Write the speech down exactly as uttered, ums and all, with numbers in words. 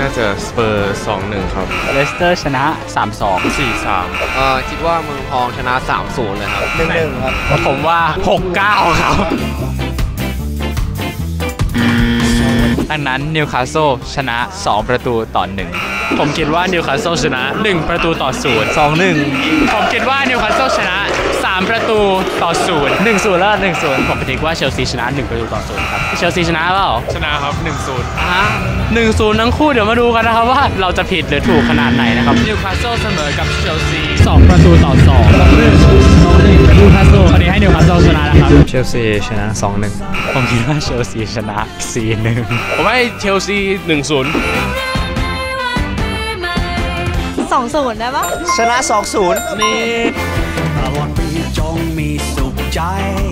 าจะสเปอร์สองหนึ่งครับเลสเตอร์ชนะสามสองสี่สามเอ่อคิดว่าเมืองทองชนะสามศูนย์เลยครับหนึ่งหนึ่งครับผมว่าหกเก้าครับดังนั้นนิวคาสเซิลชนะสองประตูต่อหนึ่งผมคิดว่านิวคาสเซิลชนะหนึ่งประตูต่อศูนย์สองหนึ่งผมคิดว่านิวคาสเซิลชนะสามประตูต่อศูนย์ หนึ่งศูนย์แล้วหนึ่งศูนย์ผมคิดว่าเชลซีชนะหนึ่งประตูต่อศูนย์ครับเชลซีชนะเปล่าชนะครับหนึ่งศูนย์อ่ะหนึ่งศูนย์ทั้งคู่เดี๋ยวมาดูกันนะครับว่าเราจะผิดหรือถูกขนาดไหนนะครับนิวคาสเซิลเสมอกับเชลซีสองประตูต่อสองนิวคาสเซิลตอนนี้ให้นิวคาสเซิลชนะนะครับเชลซีชนะสองหนึ่งผมคิดว่าเชลซีชนะสี่หนึ่งผมให้เชลซีหนึ่งศูนย์สองศูนย์ได้ปะชนะสองศูนย์นี่ตลอดปีจงมีสุขใจ